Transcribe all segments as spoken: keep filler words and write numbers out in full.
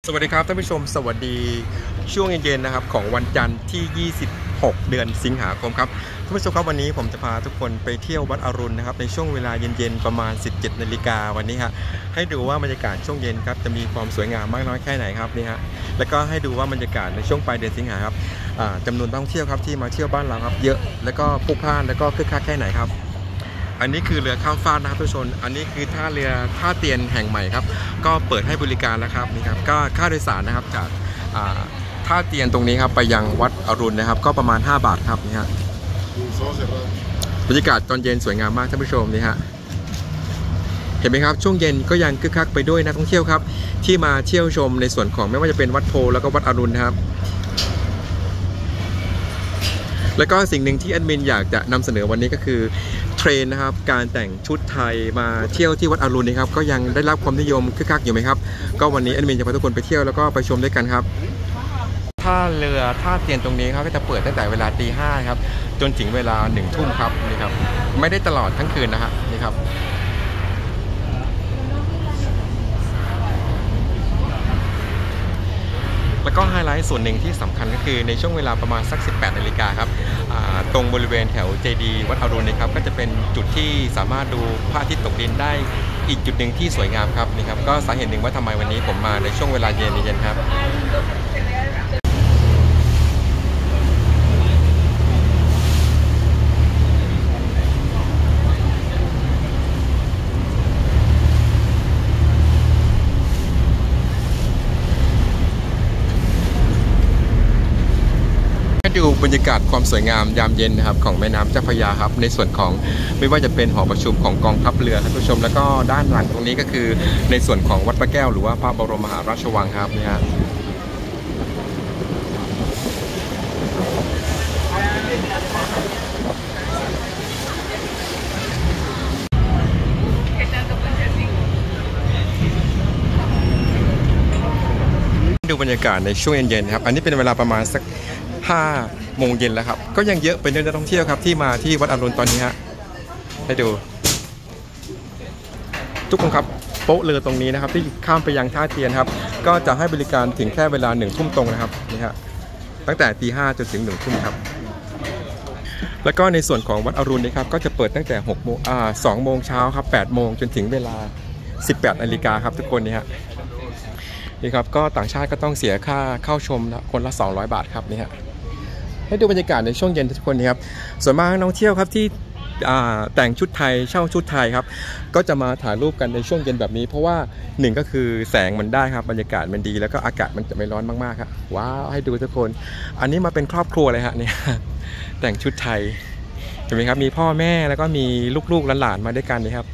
สวัสดีครับท่านผู้ชมสวัสดีช่วงเย็นๆนะครับของวันจันทร์ที่ยี่สิบหกเดือนสิงหาคมครับท่านผู้ชมครับวันนี้ผมจะพาทุกคนไปเที่ยววัดอรุณนะครับในช่วงเวลาเย็นๆประมาณสิบเจ็ดนาฬิกาวันนี้ฮะให้ดูว่าบรรยากาศช่วงเย็นครับจะมีความสวยงามมากน้อยแค่ไหนครับนี่ฮะแล้วก็ให้ดูว่าบรรยากาศในช่วงปลายเดือนสิงหาครับจำนวนนักท่องเที่ยวครับที่มาเที่ยวบ้านเราครับเยอะแล้วก็พลุกพล่านแล้วก็คึกคักแค่ไหนครับอันนี้คือเรือข้ามฟากนะครับทุกชนอันนี้คือท่าเรือท่าเตียนแห่งใหม่ครับก็เปิดให้บริการแล้วครับนี่ครับก็ค่าโดยสารนะครับจากท่าเตียนตรงนี้ครับไปยังวัดอรุณนะครับก็ประมาณห้าบาทครับนี่ฮะบรรยากาศตอนเย็นสวยงามมากท่านผู้ชมนี่ฮะเห็นไหมครับช่วงเย็นก็ยังคึกคักไปด้วยนักท่องเที่ยวครับที่มาเที่ยวชมในส่วนของไม่ว่าจะเป็นวัดโพแล้วก็วัดอรุณนะครับแล้วก็สิ่งหนึ่งที่แอดมินอยากจะนำเสนอวันนี้ก็คือเทรนนะครับการแต่งชุดไทยมาเที่ยวที่วัดอรุณนะครับก็ยังได้รับความนิยมคึกคักอยู่ไหมครับก็วันนี้แอดมินจะพาทุกคนไปเที่ยวแล้วก็ไปชมด้วยกันครับท่าเรือท่าเตียนตรงนี้ครับก็จะเปิดตั้งแต่เวลาตีห้าครับจนถึงเวลาหนึ่งทุ่มครับนี่ครับไม่ได้ตลอดทั้งคืนนะฮะนี่ครับแล้วก็ไฮไลท์ส่วนหนึ่งที่สำคัญก็คือในช่วงเวลาประมาณสักสิบแปดนาฬิกาครับตรงบริเวณแถวเจดีย์วัดอรุณนะครับก็จะเป็นจุดที่สามารถดูพระอาทิตย์ตกดินได้อีกจุดหนึ่งที่สวยงามครับนี่ครับก็สาเหตุหนึ่งว่าทำไมวันนี้ผมมาในช่วงเวลาเย็นเย็นครับดูบรรยากาศความสวยงามยามเย็นนะครับของแม่น้ำเจ้าพระยาครับในส่วนของไม่ว่าจะเป็นหอประชุมของกองทัพเรือท่านผู้ชมแล้วก็ด้านหลังตรงนี้ก็คือในส่วนของวัดพระแก้วหรือว่าพระบรมมหาราชวังครับนี่ฮะดูบรรยากาศในช่วงเย็นๆครับอันนี้เป็นเวลาประมาณสักห้าโมงเย็นแล้วครับก็ยังเยอะเป็นเรื่องนักท่องเที่ยวครับที่มาที่วัดอรุณตอนนี้ฮะให้ดูทุกคนครับโป๊ะเรือตรงนี้นะครับที่ข้ามไปยังท่าเตียนครับก็จะให้บริการถึงแค่เวลาหนึ่งทุ่มตรงนะครับนี่ฮะตั้งแต่ตีห้าจนถึงหนึ่งทุ่มครับแล้วก็ในส่วนของวัดอรุณนะครับก็จะเปิดตั้งแต่หกโมงอ่าสองโมงเช้าครับแปดโมงจนถึงเวลาสิบแปดนาฬิกาครับทุกคนนี่ฮะนี่ครับก็ต่างชาติก็ต้องเสียค่าเข้าชมคนละสองร้อยบาทครับนี่ฮะให้ดูบรรยากาศในช่วงเย็นทุกคนนะครับส่วนมากนักท่องเที่ยวครับที่แต่งชุดไทยเช่าชุดไทยครับก็จะมาถ่ายรูปกันในช่วงเย็นแบบนี้เพราะว่าหนึ่งก็คือแสงมันได้ครับบรรยากาศมันดีแล้วก็อากาศมันจะไม่ร้อนมากๆครับว้าวให้ดูทุกคนอันนี้มาเป็นครอบครัวเลยฮะเนี่ยแต่งชุดไทยเห็นไหมครับมีพ่อแม่แล้วก็มีลูกๆหลานๆมาด้วยกันนะครับ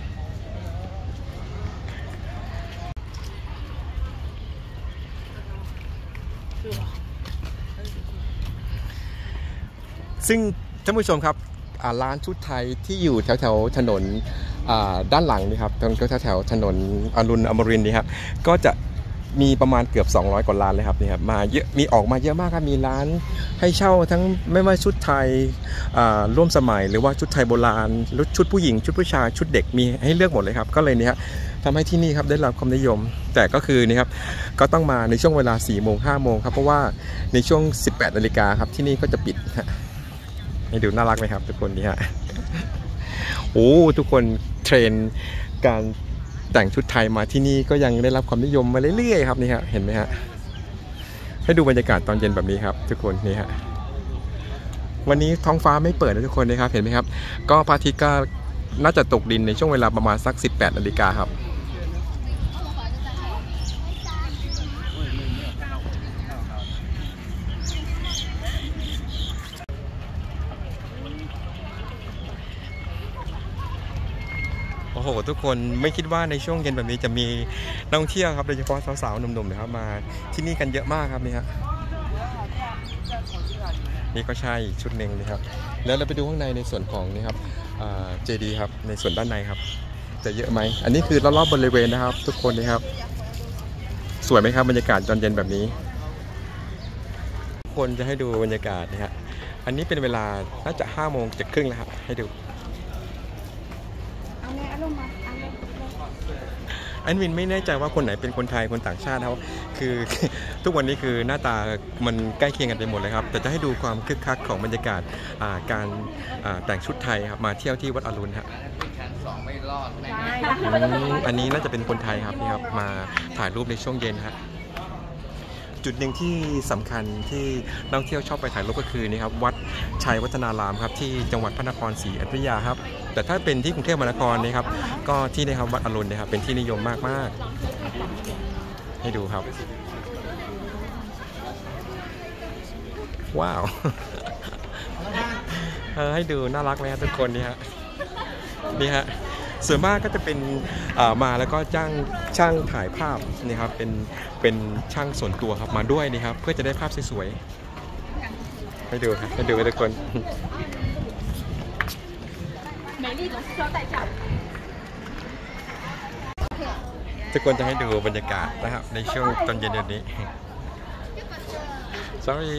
ซึ่งท่านผู้ชมครับร้านชุดไทยที่อยู่แถวแถวถนนด้านหลังนี่ครับตรงแถวแถวถนนอรุณอมรินทร์นี่ครับก็จะมีประมาณเกือบสองร้อยกว่าร้านเลยครับนี่ครับมาเยอะมีออกมาเยอะมากครับมีร้านให้เช่าทั้งไม่ว่าชุดไทยร่วมสมัยหรือว่าชุดไทยโบราณชุดผู้หญิงชุดผู้ชายชุดเด็กมีให้เลือกหมดเลยครับก็เลยนี่ครับทำให้ที่นี่ครับได้รับความนิยมแต่ก็คือนี่ครับก็ต้องมาในช่วงเวลาสี่โมงห้าโมงครับเพราะว่าในช่วงสิบแปดนาฬิกาครับที่นี่ก็จะปิดให้ดูน่ารักไหมครับทุกคนนี่ฮะโอ้ทุกคนเทรนการแต่งชุดไทยมาที่นี่ก็ยังได้รับความนิยมมาเรื่อยๆครับนี่ฮะเห็นไหมฮะให้ดูบรรยากาศตอนเย็นแบบนี้ครับทุกคนนี่ฮะวันนี้ท้องฟ้าไม่เปิดนะทุกคนนะครับเห็นไหมครับก็พระอาทิตย์ก็น่าจะตกดินในช่วงเวลาประมาณสักสิบแปดนาฬิกาครับโอ้โหทุกคนไม่คิดว่าในช่วงเย็นแบบนี้จะมีนักท่องเที่ยวครับโดยเฉพาะสาวๆหนุ่มๆนะครับมาที่นี่กันเยอะมากครับนี่ฮะนี่ก็ใช่ชุดหนึ่งนะครับแล้วเราไปดูข้างในในส่วนของนี่ครับเจดีย์ครับในส่วนด้านในครับจะเยอะไหมอันนี้คือรอบๆบริเวณนะครับทุกคนนะครับสวยไหมครับบรรยากาศตอนเย็นแบบนี้คนจะให้ดูบรรยากาศนะฮะอันนี้เป็นเวลาน่าจะห้าโมงเจ็ดครึ่งแล้วครับให้ดูแอนวินไม่แน่ใจว่าคนไหนเป็นคนไทยคนต่างชาติเขาคือ ทุกวันนี้คือหน้าตามันใกล้เคียงกันไปหมดเลยครับแต่จะให้ดูความคึกคักของบรรยากาศการแต่งชุดไทยครับมาเที่ยวที่วัดอรุณครับอันนี้น่าจะเป็นคนไทยครับนี่ครับมาถ่ายรูปในช่วงเย็นครับจุดหนึ่งที่สำคัญที่นักท่องเที่ยวชอบไปถ่ายรูปก็คือนี่ครับวัดชัยวัฒนารามครับที่จังหวัดพระนครศรีอยุธยาครับแต่ถ้าเป็นที่กรุงเทพมหานครนี่ครับก็ที่นี่ครับวัดอรุณนะครับเป็นที่นิยมมากๆให้ดูครับว้าว ให้ดูน่ารักไหมครับทุกคนนี่ฮะนี่ฮะส่วนมากก็จะเป็นมาแล้วก็จ้างช่างถ่ายภาพนี่ครับเป็นเป็นช่างส่วนตัวครับมาด้วยนี่ครับเพื่อจะได้ภาพสวยๆให้ดูครับให้ดูทุกคนทุกคนจะให้ดูบรรยากาศนะครับในช่วงตอนเย็นเดี๋ยวนี้ sorry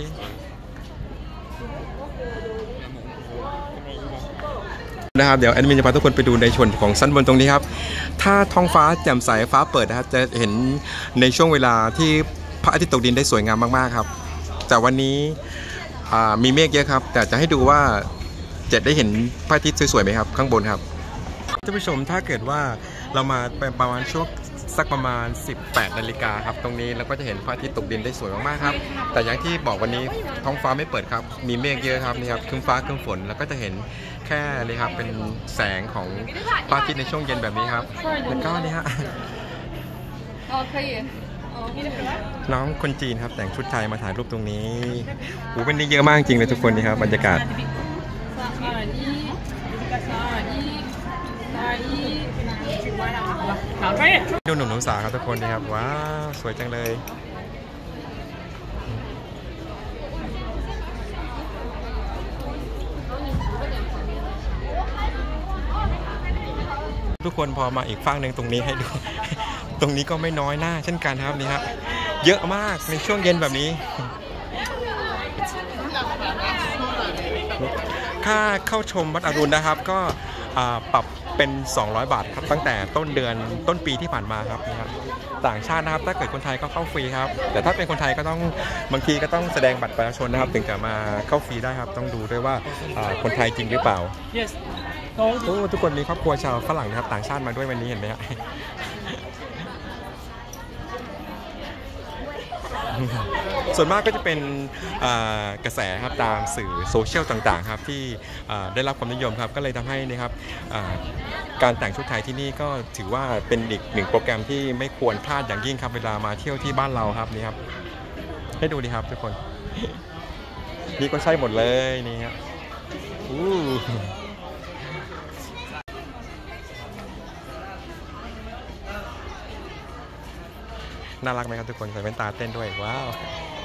นะครับเดี๋ยวแอดมินจะพาทุกคนไปดูในชนของชั้นบนตรงนี้ครับถ้าท้องฟ้าแจ่มใสฟ้าเปิดนะครับจะเห็นในช่วงเวลาที่พระอาทิตย์ตกดินได้สวยงามมากๆครับแต่วันนี้มีเมฆเยอะครับแต่จะให้ดูว่าจะได้เห็นพระอาทิตย์สวยๆไหมครับข้างบนครับท่านผู้ชมถ้าเกิดว่าเรามาประมาณช่วงสักประมาณสิบแปดนาฬิกาครับตรงนี้แล้วก็จะเห็นพระอาทิตย์ตกดินได้สวยมากๆครับแต่อย่างที่บอกวันนี้ท้องฟ้าไม่เปิดครับมีเมฆเยอะครับนี่ครับครึ้มฟ้าครึ้มฝนแล้วก็จะเห็นแค่เลยครับเป็นแสงของพระอาทิตย์ในช่วงเย็นแบบนี้ครับแล้วก็นี่ฮะน้องคนจีนครับแต่งชุดไทยมาถ่ายรูปตรงนี้โอ้เป็นนี่เยอะมากจริงเลยทุกคนนี่ครับบรรยากาศดูหนุ่มหนุ่มสาวครับทุกคนนี่ครับว้าวสวยจังเลยทุกคนพอมาอีกฝั่งหนึ่งตรงนี้ให้ดู ตรงนี้ก็ไม่น้อยหน้าเช่นกันครับนี่ฮะเยอะมากในช่วงเย็นแบบนี้ค่าเข้าชมวัดอรุณนะครับก็ปรับเป็นสองร้อยบาทครับตั้งแต่ต้นเดือนต้นปีที่ผ่านมาครับนะครับต่างชาตินะครับถ้าเกิดคนไทยก็เข้าฟรีครับแต่ถ้าเป็นคนไทยก็ต้องบางทีก็ต้องแสดงบัตรประชาชนนะครับถึงจะมาเข้าฟรีได้ครับต้องดูด้วยว่าคนไทยจริงหรือเปล่า yes. ทุกคนมีครอบครัวชาวฝรั่งนะครับต่างชาติมาด้วยวันนี้เห็นไหมครับ ส่วนมากก็จะเป็นกระแสครับตามสื่อโซเชียลต่างๆครับที่ได้รับความนิยมครับก็เลยทำให้นะครับการแต่งชุดไทยที่นี่ก็ถือว่าเป็นอีกหนึ่งโปรแกรมที่ไม่ควรพลาดอย่างยิ่งครับเวลามาเที่ยวที่บ้านเราครับนี่ครับให้ดูดีครับทุกคน นี่ก็ใช่หมดเลยนี่ครับน่ารักไหมครับทุกคนใส่แว่นตาเต้นด้วยว้าว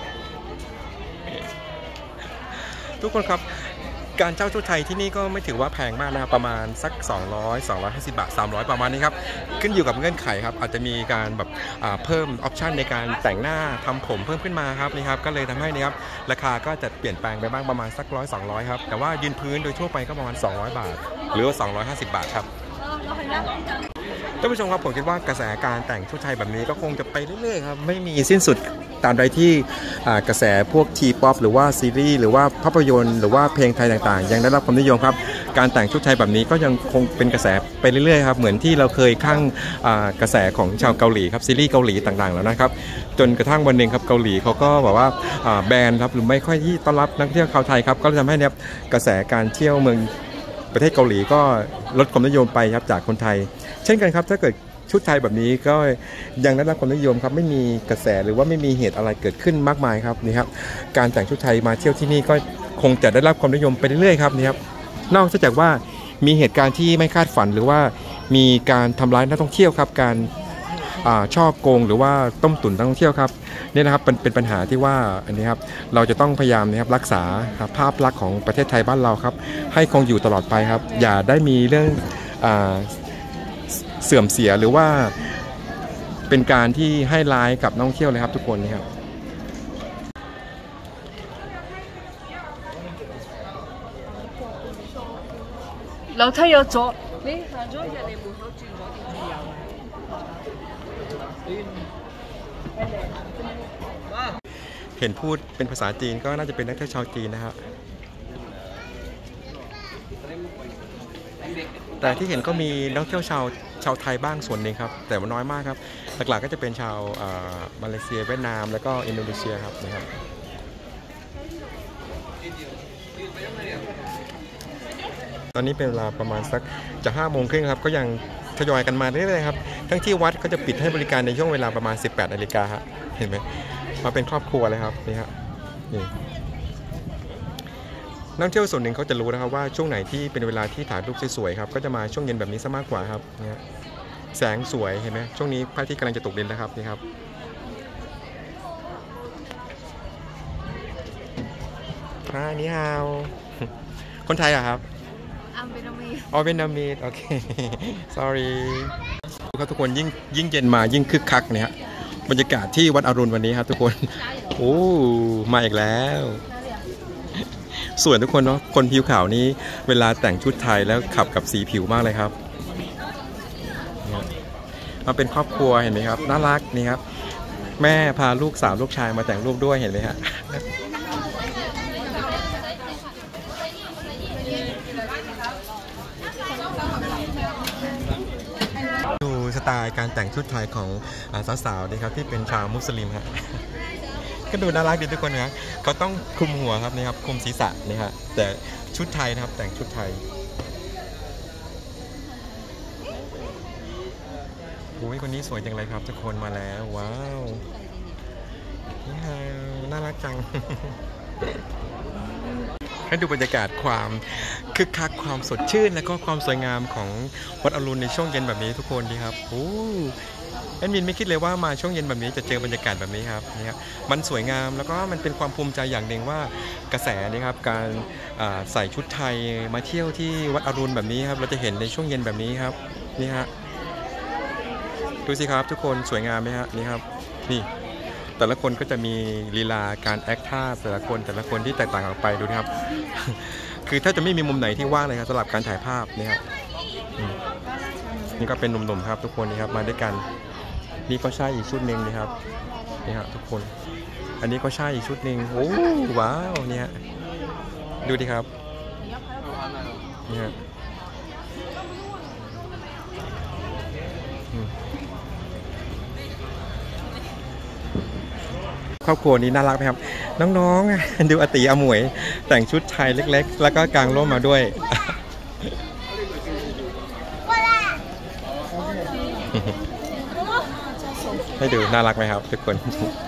ทุกคนครับการเช่าชุดไทยที่นี่ก็ไม่ถือว่าแพงมากนะครับประมาณสักสองร้อย สองร้อยห้าสิบบาทสามร้อยประมาณนี้ครับขึ้นอยู่กับเงื่อนไขครับอาจจะมีการแบบเพิ่มออปชันในการแต่งหน้าทำผมเพิ่มขึ้นมาครับนี่ครับก็เลยทำให้นี่ครับราคาก็จะเปลี่ยนแปลงไปบ้างประมาณสักร้อยสองร้อยครับแต่ว่ายืนพื้นโดยทั่วไปก็ประมาณสองร้อยบาทหรือว่าสองร้อยห้าสิบบาทครับท่านผู้ชมครับผมคิดว่ากระแสการแต่งชุดไทยแบบนี้ก็คงจะไปเรื่อยๆครับไม่มีสิ้นสุดตามใดที่กระแสพวกทีป๊อปหรือว่าซีรีส์หรือว่าภาพยนตร์หรือว่าเพลงไทยต่างๆยังได้รับความนิยมครับการแต่งชุดไทยแบบนี้ก็ยังคงเป็นกระแสไปเรื่อยๆครับเหมือนที่เราเคยข้างกระแสของชาวเกาหลีครับซีรีส์เกาหลีต่างๆแล้วนะครับจนกระทั่งวันหนึ่งครับเกาหลีเขาก็บอกว่าแบนครับหรือไม่ค่อยที่ต้อนรับนักเที่ยวชาวไทยครับก็ทำให้เนี่ยกระแสการเที่ยวเมืองประเทศเกาหลีก็ลดความนิยมไปครับจากคนไทยเช่นกันครับถ้าเกิดชุดไทยแบบนี้ก็ยังได้รับความนิยมครับไม่มีกระแสหรือว่าไม่มีเหตุอะไรเกิดขึ้นมากมายครับนี่ครับการแต่งชุดไทยมาเที่ยวที่นี่ก็คงจะได้รับความนิยมไปเรื่อยๆครับนี่ครับนอกจากว่ามีเหตุการณ์ที่ไม่คาดฝันหรือว่ามีการทำร้ายนักท่องเที่ยวครับการช่อโกงหรือว่าต้มตุ๋นนักท่องเที่ยวครับนี่นะครับเป็นเป็นปัญหาที่ว่าอันนี้ครับเราจะต้องพยายามนะครับรักษาภาพลักษณ์ของประเทศไทยบ้านเราครับให้คงอยู่ตลอดไปครับอย่าได้มีเรื่องเสื่อมเสียหรือว่าเป็นการที่ให้ร้ายกับนักท่องเที่ยวเลยครับทุกคนนี่ครับ樓梯有咗，你行咗入嚟門口轉左定轉右啊？ เห็นพูดเป็นภาษาจีนก็น่าจะเป็นนักเที่ยวชาวจีนนะครับแต่ที่เห็นก็มีนักเที่ยวชาวชาวไทยบ้างส่วนหนึ่งครับแต่ว่าน้อยมากครับหลักๆก็จะเป็นชาวมาเลเซียเวียดนามแล้วก็อินโดนีเซียครับนะครับตอนนี้เป็นเวลาประมาณสักจะห้าโมงครึ่งครับก็ยังทยอยกันมาเรื่อยๆครับทั้งที่วัดก็จะปิดให้บริการในช่วงเวลาประมาณสิบแปดนาฬิกาครับเห็นไหมมาเป็นครอบครัวเลยครับนี่ครับนี่นักเที่ยวส่วนหนึ่งเขาจะรู้นะครับว่าช่วงไหนที่เป็นเวลาที่ถ่ายรูปสวยๆครับก็จะมาช่วงเย็นแบบนี้ซะมากกว่าครับนี่แสงสวยเห็นไหมช่วงนี้พระอาทิตย์กำลังจะตกดินแล้วครับนี่ครับอ่านี่ฮาวคนไทยอะครับอัมเบนามีอ๋อเบนามีโอเค sorry ครับทุกคนยิ่งยิ่งเย็นมายิ่งคึกคักเนี่ยฮะบรรยากาศที่วัดอรุณวันนี้ครับทุกคนโอ้มาอีกแล้วสวยทุกคนเนาะคนผิวขาวนี้เวลาแต่งชุดไทยแล้วขับกับสีผิวมากเลยครับมาเป็นครอบครัวเห็นไหมครับน่ารักนี่ครับแม่พาลูกสาวลูกชายมาแต่งรูปด้วยเห็นไหมฮะดูสไตล์การแต่งชุดไทยของสาวๆนี่ครับที่เป็นชาวมุสลิมฮะก็ดูน่ารักดีทุกคนนะเขาต้องคลุมหัวครับนี่ครับคลุมศีรษะนี่ครับแต่ชุดไทยนะครับแต่งชุดไทยโอ้ยคนนี้สวยจังเลยครับทุกคนมาแล้วว้าวนี่ฮะน่ารักจัง ให้ดูบรรยากาศความคึกคักความสดชื่นและก็ความสวยงามของวัดอรุณในช่วงเย็นแบบนี้ทุกคนดีครับโอ้แอดมินไม่คิดเลยว่ามาช่วงเย็นแบบนี้จะเจอบรรยากาศแบบนี้ครับนี่ครับมันสวยงามแล้วก็มันเป็นความภูมิใจอย่างหนึ่งว่ากระแสนี่ครับการใส่ชุดไทยมาเที่ยวที่วัดอรุณแบบนี้ครับเราจะเห็นในช่วงเย็นแบบนี้ครับนี่ฮะดูสิครับทุกคนสวยงามไหมฮะนี่ครับนี่แต่ละคนก็จะมีลีลาการแอคท่าแต่ละคนแต่ละคนที่แตกต่างออกไปดูนะครับ คือถ้าจะไม่มีมุมไหนที่ว่างเลยครับสำหรับการถ่ายภาพนี่ครับนี่ก็เป็นหนุ่มๆครับทุกคนนี่ครับมาด้วยกันนี่ก็ใช่อีกชุดหนึ่งนะครับนี่ครับทุกคนอันนี้ก็ใช่อีกชุดหนึ่งโอ้ว้าวเนี่ยดูดิครับนี่ฮะครอบครัวนี้น่ารักไหมครับน้องๆดูอาติอาหมวยแต่งชุดไทยเล็กๆแล้วก็กางร่มมาด้วย ให้ดูน่ารักไหมครับทุกคน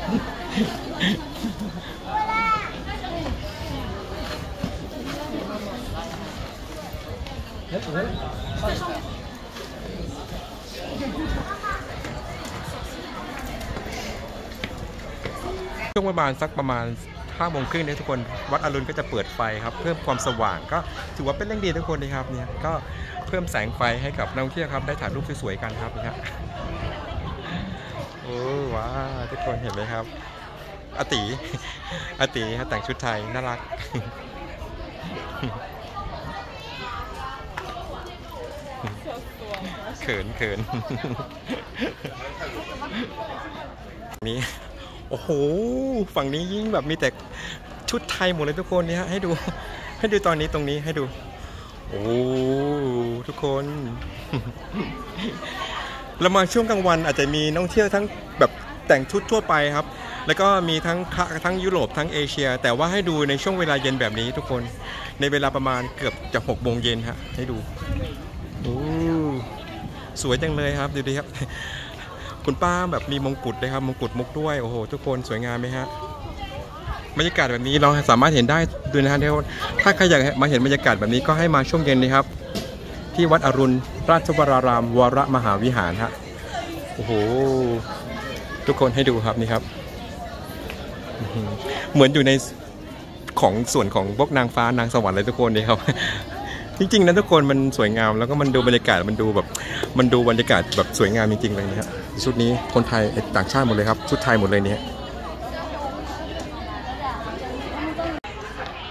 ช่วงประมาณสักประมาณห้าโมงครึ่งเนี่ยทุกคนวัดอรุณก็จะเปิดไฟครับเพิ่มความสว่างก็ถือว่าเป็นเรื่องดีทุกคนนะครับเนี่ยก็เพิ่มแสงไฟให้กับนักท่องเที่ยวครับได้ถ่ายรูปสวยๆกันครับนะครับโอ้ว้าทุกคนเห็นไหมครับอาติอาติครับแต่งชุดไทยน่ารักเขินเขินนี่โอ้โหฝั่งนี้ยิ่งแบบมีแต่ชุดไทยหมดเลยทุกคนนี่ฮะให้ดูให้ดูตอนนี้ตรงนี้ให้ดูโอ้ทุกคนเรามาช่วงกลางวันอาจจะมีนักท่องเที่ยวทั้งแบบแต่งชุดทั่วไปครับแล้วก็มีทั้งทั้งยุโรปทั้งเอเชียแต่ว่าให้ดูในช่วงเวลาเย็นแบบนี้ทุกคนในเวลาประมาณเกือบจะหกโมงเย็นฮะให้ดูโอ้สวยจังเลยครับดูดิครับคุณป้าแบบมีมงกุฎเลยครับมงกุฎมุกด้วยโอ้โหทุกคนสวยงามไหมฮะบรรยากาศแบบนี้เราสามารถเห็นได้ด้วยนะฮะถ้าใครอยากมาเห็นบรรยากาศแบบนี้ก็ให้มาช่วงเย็นนี้ครับที่วัดอรุณราชวรารามวรมหาวิหารฮะโอ้โหทุกคนให้ดูครับนี่ครับเหมือนอยู่ในของส่วนของพวกนางฟ้านางสวรรค์เลยทุกคนนี่ครับจริงๆนะทุกคนมันสวยงามแล้วก็มันดูบรรยากาศมันดูแบบมันดูบรรยากาศแบบสวยงามจริงๆเลยนะฮะชุดนี้คนไทยต่างชาติหมดเลยครับชุดไทยหมดเลยเนี่ย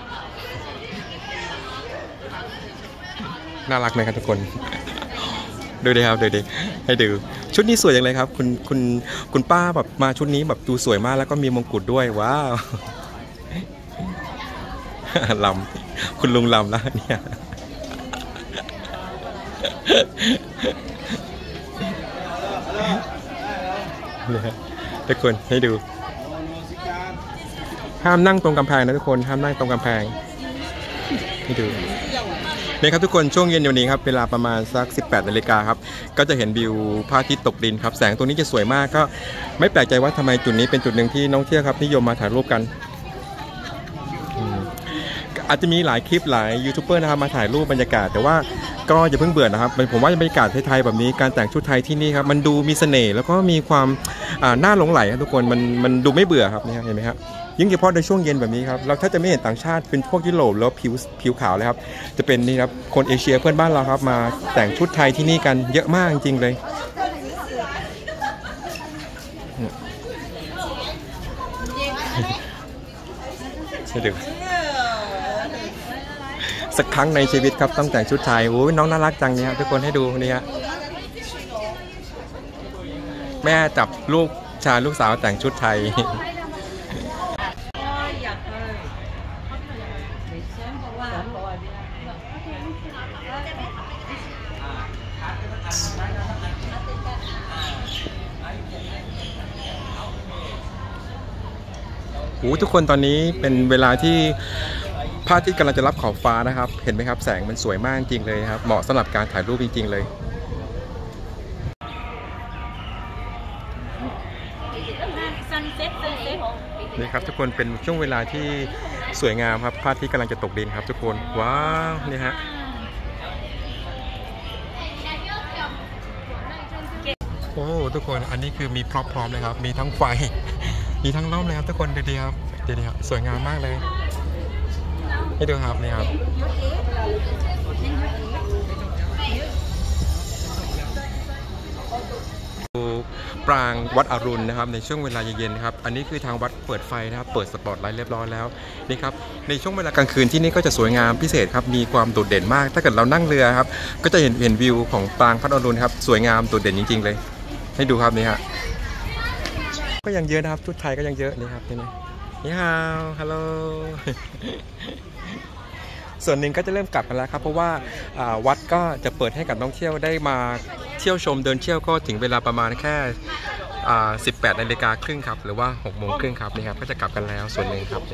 น่ารักไหมครับทุกคนดูดิครับดูดิให้ดูชุดนี้สวยอย่างไรครับคุณคุณคุณป้าแบบมาชุดนี้แบบดูสวยมากแล้วก็มีมงกุฎด้วยว้าวลำคุณลุงลำแล้วเนี่ยทุกคนให้ดูห้ามนั่งตรงกำแพงนะทุกคนห้ามนั่งตรงกำแพงให้ดูนี่ครับทุกคนช่วงเย็นเดี๋ยวนี้ครับเวลาประมาณสักสิบแปดนาฬิกาครับก็จะเห็นวิวพระอาทิตย์ตกดินครับแสงตรงนี้จะสวยมากก็ไม่แปลกใจว่าทำไมจุดนี้เป็นจุดหนึ่งที่นักท่องเที่ยวครับนิยมมาถ่ายรูปกันอาจจะมีหลายคลิปหลายยูทูบเบอร์นะครับมาถ่ายรูปบรรยากาศแต่ว่าก็อย่าเพิ่งเบื่อนะครับผมว่าบรรยากาศไทยๆแบบนี้การแต่งชุดไทยที่นี่ครับมันดูมีเสน่ห์แล้วก็มีความน่าหลงใหลครับทุกคนมันมันดูไม่เบื่อครับนี่เห็นไหมครับยิ่งเฉพาะในช่วงเย็นแบบนี้ครับเราถ้าจะไม่เห็นต่างชาติเป็นพวกยุโรปแล้วผิวผิวขาวเลยครับจะเป็นนี่ครับคนเอเชียเพื่อนบ้านเราครับมาแต่งชุดไทยที่นี่กันเยอะมากจริงๆเลยดูสักครั้งในชีวิตครับต้องแต่งชุดไทยโอ้ยน้องน่ารักจังเนี่ยทุกคนให้ดูนี่ฮะแม่จับลูกชายลูกสาวแต่งชุดไทยโอ้ทุกคนตอนนี้เป็นเวลาที่พระอาทิตย์กำลังจะรับขอบฟ้านะครับเห็นไหมครับแสงมันสวยมากจริงเลยครับเหมาะสำหรับการถ่ายรูปจริงๆเลยนี่ครับทุกคนเป็นช่วงเวลาที่สวยงามครับพระอาทิตย์กำลังจะตกดินครับทุกคนว้าวนี่ฮะโอ้ทุกคนอันนี้คือมีพร้อมๆเลยครับมีทั้งไฟมีทั้งร่มเลยครับทุกคนดูดีครับดูดีครับสวยงามมากเลยให้ดูครับนี่ครับดูปรางวัดอรุณนะครับในช่วงเวลาเย็นๆครับอันนี้คือทางวัดเปิดไฟนะครับเปิดสปอตไลท์เรียบร้อยแล้วนี่ครับในช่วงเวลากลางคืนที่นี่ก็จะสวยงามพิเศษครับมีความโดดเด่นมากถ้าเกิดเรานั่งเรือครับก็จะเห็นเห็นวิวของปรางวัดอรุณครับสวยงามโดดเด่นจริงๆเลยให้ดูครับนี่ฮะก็ยังเยอะนะครับชุดไทยก็ยังเยอะนี่ครับนี่นี่ฮาวฮัลโหลส่วนหนึ่งก็จะเริ่มกลับกันแล้วครับเพราะว่าวัดก็จะเปิดให้กับนักท่องเที่ยวได้มาเที่ยวชมเดินเที่ยวก็ถึงเวลาประมาณแค่สิบแปดนาฬิกาครึ่งครับหรือว่าหกโมงครึ่งครับนี่ครับก็จะกลับกันแล้วส่วนหนึ่งครับ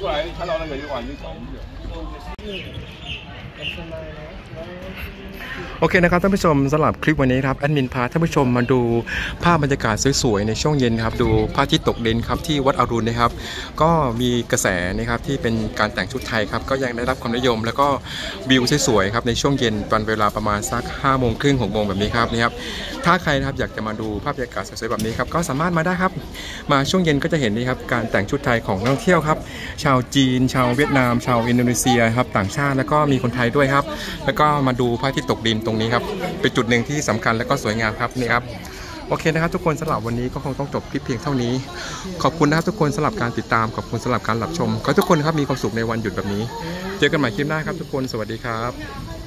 โอเคนะครับท่านผู้ชมสำหรับคลิปวันนี้ครับแอดมินพาท่านผู้ชมมาดูภาพบรรยากาศสวยๆในช่วงเย็นครับดูพระอาทิตย์ตกดินครับที่วัดอรุณนะครับก็มีกระแสนะครับที่เป็นการแต่งชุดไทยครับก็ยังได้รับความนิยมแล้วก็วิวสวยๆครับในช่วงเย็นตอนเวลาประมาณสักห้าโมงครึ่งหกโมงแบบนี้ครับนี่ครับถ้าใครนะครับอยากจะมาดูภาพบรรยากาศสวยๆแบบนี้ครับก็สามารถมาได้ครับมาช่วงเย็นก็จะเห็นนี่ครับการแต่งชุดไทยของนักท่องเที่ยวครับชาวจีนชาวเวียดนามชาวอินโดนีเซียครับต่างชาติแล้วก็มีคนไทยด้วยครับแล้วก็มาดูพระอาทิตย์ตกดินตรงนี้ครับเป็นจุดหนึ่งที่สำคัญและก็สวยงามครับนี่ครับโอเคนะครับทุกคนสำหรับวันนี้ก็คงต้องจบคลิปเพียงเท่านี้ขอบคุณนะครับทุกคนสำหรับการติดตามขอบคุณสำหรับการรับชมขอทุกคนครับมีความสุขในวันหยุดแบบนี้เจอกันใหม่คลิปหน้าครับทุกคนสวัสดีครับ